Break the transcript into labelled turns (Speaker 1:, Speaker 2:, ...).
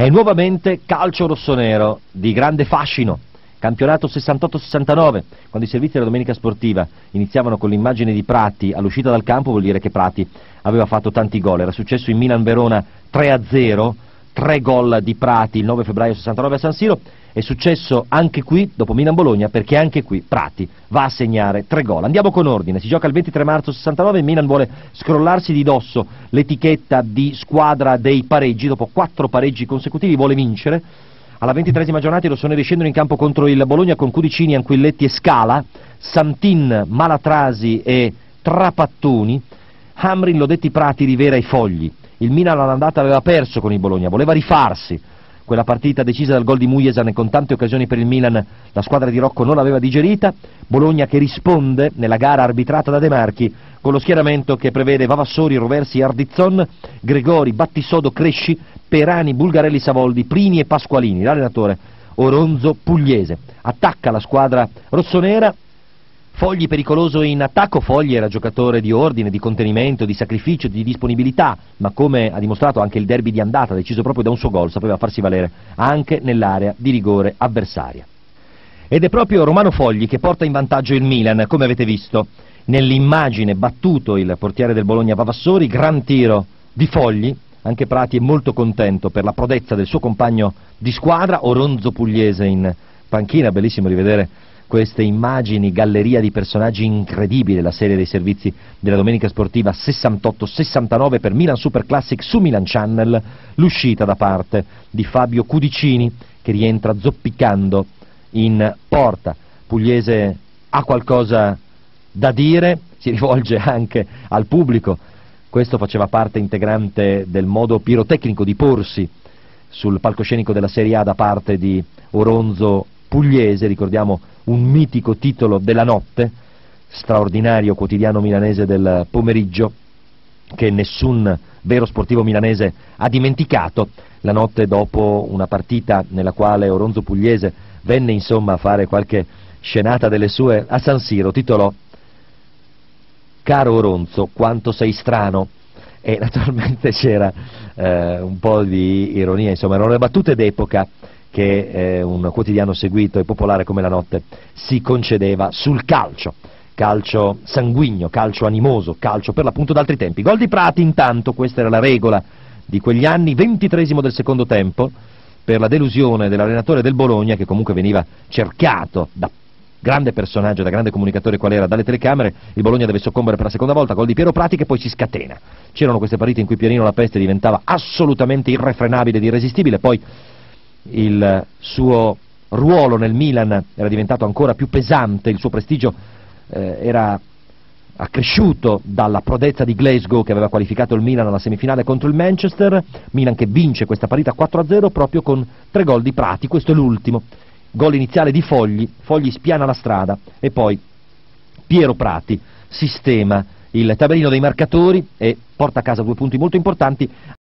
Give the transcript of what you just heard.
Speaker 1: È nuovamente calcio rossonero di grande fascino. Campionato 68-69, quando i servizi della Domenica Sportiva iniziavano con l'immagine di Prati all'uscita dal campo, vuol dire che Prati aveva fatto tanti gol. Era successo in Milan-Verona 3-0, 3 gol di Prati il 9 febbraio 69 a San Siro. È successo anche qui, dopo Milan-Bologna, perché anche qui Prati va a segnare 3 gol. Andiamo con ordine, si gioca il 23 marzo 69, il Milan vuole scrollarsi di dosso l'etichetta di squadra dei pareggi, dopo 4 pareggi consecutivi vuole vincere. Alla 23esima giornata i rossoneri scendono in campo contro il Bologna con Cudicini, Anquilletti e Scala, Santin, Malatrasi e Trapattoni, Hamrin, Lodetti, Prati, Rivera e Fogli. Il Milan all'andata aveva perso con il Bologna, voleva rifarsi. Quella partita decisa dal gol di Mujesan e con tante occasioni per il Milan, la squadra di Rocco non l'aveva digerita. Bologna che risponde nella gara arbitrata da De Marchi con lo schieramento che prevede Vavassori, Roversi, Ardizzon, Gregori, Battisodo, Cresci, Perani, Bulgarelli, Savoldi, Prini e Pasqualini. L'allenatore Oronzo Pugliese. Attacca la squadra rossonera. Fogli pericoloso in attacco. Fogli era giocatore di ordine, di contenimento, di sacrificio, di disponibilità, ma come ha dimostrato anche il derby di andata, deciso proprio da un suo gol, sapeva farsi valere anche nell'area di rigore avversaria. Ed è proprio Romano Fogli che porta in vantaggio il Milan, come avete visto. Nell'immagine battuto il portiere del Bologna Vavassori, gran tiro di Fogli. Anche Prati è molto contento per la prodezza del suo compagno di squadra. Oronzo Pugliese in panchina, bellissimo rivedere queste immagini, galleria di personaggi incredibile, la serie dei servizi della Domenica Sportiva 68-69 per Milan Super Classic su Milan Channel, l'uscita da parte di Fabio Cudicini che rientra zoppicando in porta. Pugliese ha qualcosa da dire, si rivolge anche al pubblico. Questo faceva parte integrante del modo pirotecnico di porsi sul palcoscenico della Serie A da parte di Oronzo Pugliese. Ricordiamo un mitico titolo della notte, straordinario quotidiano milanese del pomeriggio che nessun vero sportivo milanese ha dimenticato, la notte dopo una partita nella quale Oronzo Pugliese venne insomma a fare qualche scenata delle sue a San Siro, titolò "Caro Oronzo, quanto sei strano", e naturalmente c'era un po' di ironia, insomma erano le battute d'epoca che un quotidiano seguito e popolare come La Notte si concedeva sul calcio. Calcio sanguigno, calcio animoso, calcio per l'appunto d'altri tempi. Gol di Prati intanto, questa era la regola di quegli anni, 23esimo del secondo tempo, per la delusione dell'allenatore del Bologna, che comunque veniva cercato da grande personaggio, da grande comunicatore qual era dalle telecamere. Il Bologna deve soccombere per la seconda volta, gol di Piero Prati che poi si scatena. C'erano queste partite in cui Pierino La Peste diventava assolutamente irrefrenabile ed irresistibile, poi il suo ruolo nel Milan era diventato ancora più pesante, il suo prestigio era accresciuto dalla prodezza di Glasgow che aveva qualificato il Milan alla semifinale contro il Manchester. Milan che vince questa partita 4-0 proprio con 3 gol di Prati, questo è l'ultimo. Gol iniziale di Fogli, Fogli spiana la strada e poi Piero Prati sistema il tabellino dei marcatori e porta a casa 2 punti molto importanti.